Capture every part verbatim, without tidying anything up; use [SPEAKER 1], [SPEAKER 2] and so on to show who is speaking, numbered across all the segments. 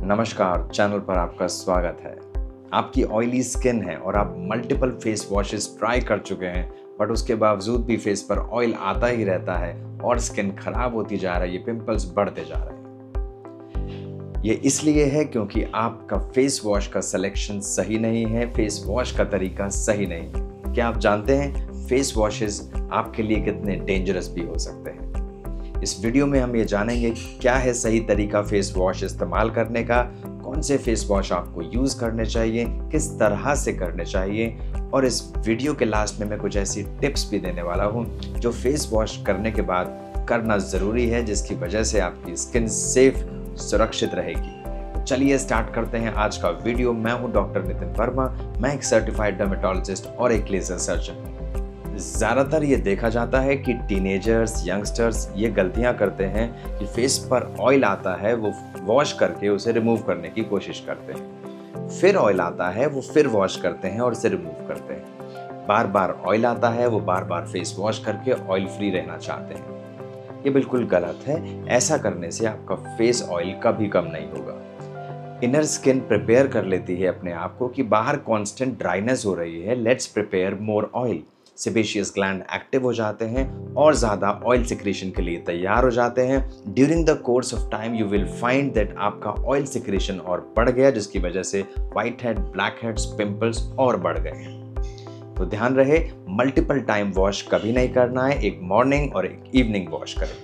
[SPEAKER 1] नमस्कार, चैनल पर आपका स्वागत है। आपकी ऑयली स्किन है और आप मल्टीपल फेस वॉशेस ट्राई कर चुके हैं, बट उसके बावजूद भी फेस पर ऑयल आता ही रहता है और स्किन खराब होती जा रही है, पिंपल्स बढ़ते जा रहे हैं। ये इसलिए है क्योंकि आपका फेस वॉश का सिलेक्शन सही नहीं है, फेस वॉश का तरीका सही नहीं है। क्या आप जानते हैं फेस वॉशेस आपके लिए कितने डेंजरस भी हो सकते हैं? इस वीडियो में हम ये जानेंगे कि क्या है सही तरीका फेस वॉश इस्तेमाल करने का, कौन से फेस वॉश आपको यूज़ करने चाहिए, किस तरह से करने चाहिए, और इस वीडियो के लास्ट में मैं कुछ ऐसी टिप्स भी देने वाला हूँ जो फेस वॉश करने के बाद करना ज़रूरी है, जिसकी वजह से आपकी स्किन सेफ सुरक्षित रहेगी। तो चलिए स्टार्ट करते हैं आज का वीडियो। मैं हूँ डॉक्टर नितिन वर्मा, मैं एक सर्टिफाइड डर्मेटोलॉजिस्ट और एक लेजर सर्जन हूँ। ज़्यादातर ये देखा जाता है कि टीनेजर्स, यंगस्टर्स ये गलतियां करते हैं कि फेस पर ऑयल आता है वो वॉश करके उसे रिमूव करने की कोशिश करते हैं, फिर ऑयल आता है वो फिर वॉश करते हैं और उसे रिमूव करते हैं। बार बार ऑयल आता है वो बार बार फेस वॉश करके ऑयल फ्री रहना चाहते हैं। ये बिल्कुल गलत है। ऐसा करने से आपका फेस ऑयल कभी कम नहीं होगा। इनर स्किन प्रिपेयर कर लेती है अपने आप को कि बाहर कॉन्स्टेंट ड्राइनेस हो रही है, let's prepare more oil. Sebaceous gland active हो जाते हैं और ज़्यादा ऑयल सिक्रेशन के लिए तैयार हो जाते हैं। During the course of time you will find that आपका ऑयल सिक्रेशन और बढ़ गया, जिसकी वजह से white head, black heads, pimples और बढ़ गए हैं। तो ध्यान रहे, मल्टीपल टाइम वॉश कभी नहीं करना है, एक मॉर्निंग और एक इवनिंग वॉश करें।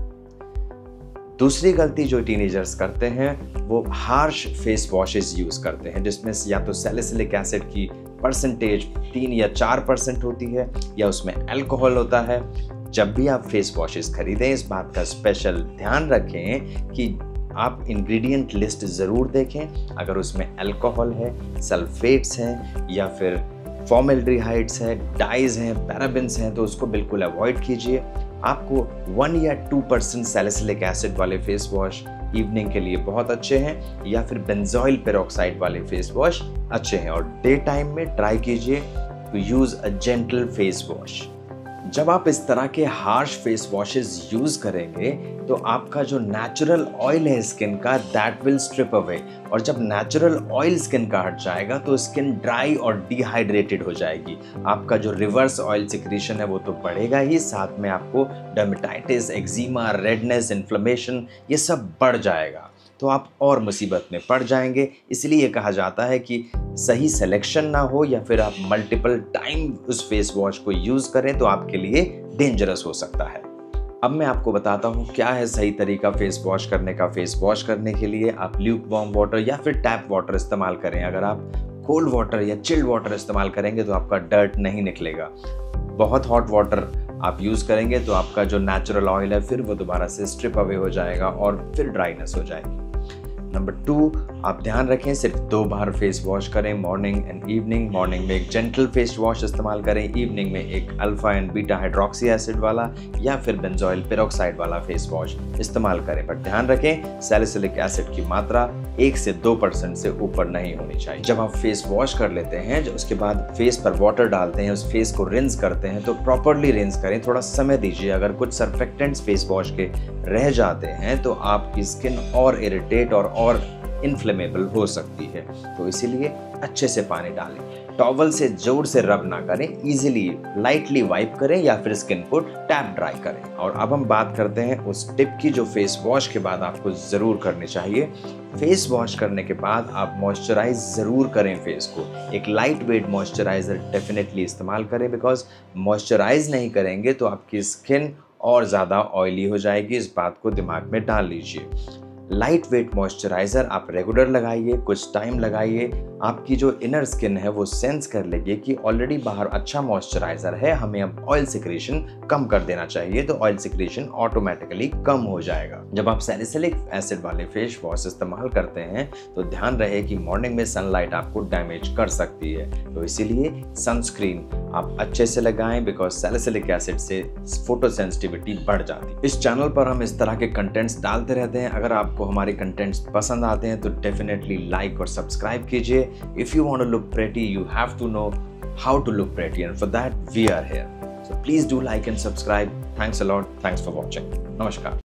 [SPEAKER 1] दूसरी गलती जो टीनेजर्स करते हैं वो हार्श फेस वॉशेस यूज़ करते हैं, जिसमें या तो सैलिसिलिक एसिड की परसेंटेज तीन या चार परसेंट होती है या उसमें अल्कोहल होता है। जब भी आप फेस वॉशेस खरीदें, इस बात का स्पेशल ध्यान रखें कि आप इंग्रेडिएंट लिस्ट ज़रूर देखें। अगर उसमें अल्कोहल है, सल्फेट्स हैं या फिर फॉर्मेल्डिहाइड्स हैं, डाइज हैं, पैराबेन्स हैं, तो उसको बिल्कुल अवॉइड कीजिए। आपको वन या टू परसेंट सैलिसिलिक एसिड वाले फेस वॉश इवनिंग के लिए बहुत अच्छे हैं, या फिर बेंजोइल पेरोक्साइड वाले फेस वॉश अच्छे हैं। और डे टाइम में ट्राई कीजिए to use a gentle face wash. जब आप इस तरह के हार्श फेस वॉशेस यूज़ करेंगे तो आपका जो नेचुरल ऑयल है स्किन का, दैट विल स्ट्रिप अवे। और जब नेचुरल ऑयल स्किन का हट जाएगा तो स्किन ड्राई और डिहाइड्रेटेड हो जाएगी। आपका जो रिवर्स ऑयल सिक्रीशन है वो तो बढ़ेगा ही, साथ में आपको डर्मेटाइटिस, एक्जिमा, रेडनेस, इन्फ्लेमेशन ये सब बढ़ जाएगा, तो आप और मुसीबत में पड़ जाएंगे। इसलिए कहा जाता है कि सही सिलेक्शन ना हो या फिर आप मल्टीपल टाइम उस फेस वॉश को यूज़ करें तो आपके लिए डेंजरस हो सकता है। अब मैं आपको बताता हूँ क्या है सही तरीका फेस वॉश करने का। फेस वॉश करने के लिए आप ल्यूक वार्म वाटर या फिर टैप वाटर इस्तेमाल करें। अगर आप कोल्ड वाटर या चिल्ड वाटर इस्तेमाल करेंगे तो आपका डर्ट नहीं निकलेगा। बहुत हॉट वाटर आप यूज़ करेंगे तो आपका जो नेचुरल ऑयल है फिर वो दोबारा से स्ट्रिप अवे हो जाएगा और फिर ड्राइनेस हो जाएगी। नंबर टू, आप ध्यान रखें सिर्फ दो बार फेस वॉश करें, मॉर्निंग एंड इवनिंग। मॉर्निंग में एक जेंटल फेस वॉश इस्तेमाल करें, इवनिंग में एक alpha and beta hydroxy acid वाला या फिर बेंजोइल पेरोक्साइड वाला फेस वॉश इस्तेमाल करें। पर ध्यान रखें सैलिसिलिक एसिड की मात्रा एक से दो परसेंट से ऊपर नहीं होनी चाहिए। जब आप फेस वॉश कर लेते हैं, जब उसके बाद फेस पर वाटर डालते हैं, उस फेस को रिंस करते हैं, तो प्रॉपरली रिंस करें, थोड़ा समय दीजिए। अगर कुछ सर्फेक्टेंट्स फेस वॉश के रह जाते हैं तो आपकी स्किन और इरिटेट और और इन्फ्लेमेबल हो सकती है, तो इसीलिए अच्छे से पानी डालें। टॉवल से जोर से रब ना करें, इजीली लाइटली वाइप करें या फिर स्किन को टैप ड्राई करें। और अब हम बात करते हैं उस टिप की जो फेस वॉश के बाद आपको ज़रूर करनी चाहिए। फेस वॉश करने के बाद आप मॉइस्चराइज ज़रूर करें फेस को। एक लाइट वेट मॉइस्चराइज़र डेफिनेटली इस्तेमाल करें, बिकॉज मॉइस्चराइज नहीं करेंगे तो आपकी स्किन और ज़्यादा ऑयली हो जाएगी। इस बात को दिमाग में डाल लीजिए। लाइट वेट मॉइस्चराइज़र आप रेगुलर लगाइए, कुछ टाइम लगाइए। आपकी जो इनर स्किन है वो सेंस कर लेगी कि ऑलरेडी बाहर अच्छा मॉइस्चराइज़र है, हमें अब ऑयल सिक्रेशन कम कर देना चाहिए, तो ऑयल सिक्रेशन ऑटोमेटिकली कम हो जाएगा। जब आप सैलिसिलिक एसिड वाले फेस वॉश इस्तेमाल करते हैं तो ध्यान रहे कि मॉर्निंग में सनलाइट आपको डैमेज कर सकती है, तो इसीलिए सनस्क्रीन आप अच्छे से लगाएं, बिकॉज सैलिसिलिक एसिड से फोटो सेंसिटिविटी बढ़ जाती है। इस चैनल पर हम इस तरह के कंटेंट्स डालते रहते हैं। अगर आपको हमारे कंटेंट्स पसंद आते हैं तो डेफिनेटली लाइक और सब्सक्राइब कीजिए। If you want to look pretty, you have to know how to look pretty, and for that we are here. So please do like and subscribe. Thanks a lot. Thanks for watching. नमस्कार।